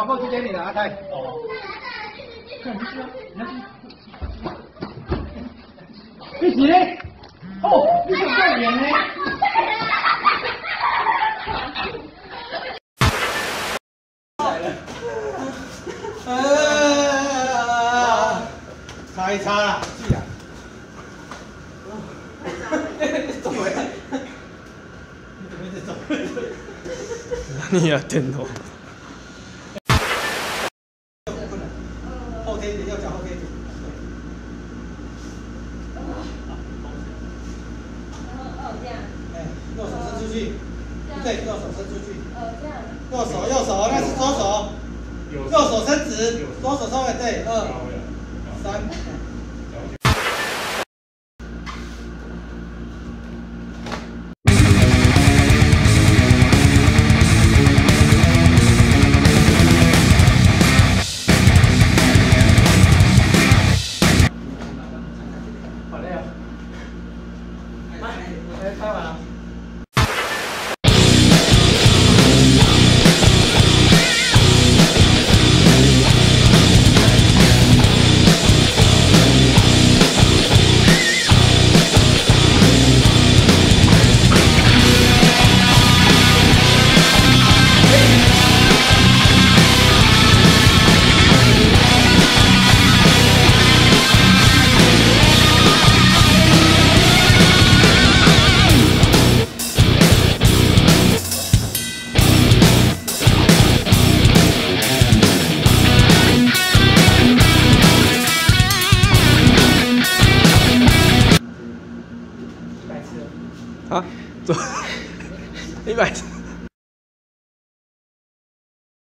广告就给你了，阿泰。 哦。 看你去啊，你起来。哦，你想干脸呢？擦一擦啦，是啊。怎么样？你怎么一直走？ 何やってんの？ 后贴一点，右脚后贴一点。 这样。 哎，右手伸出去。对，右手伸出去。 这样。 右手，那是左手。右手伸直，左手稍微对，2、3。好累啊！拍完了。 啊，走，100次。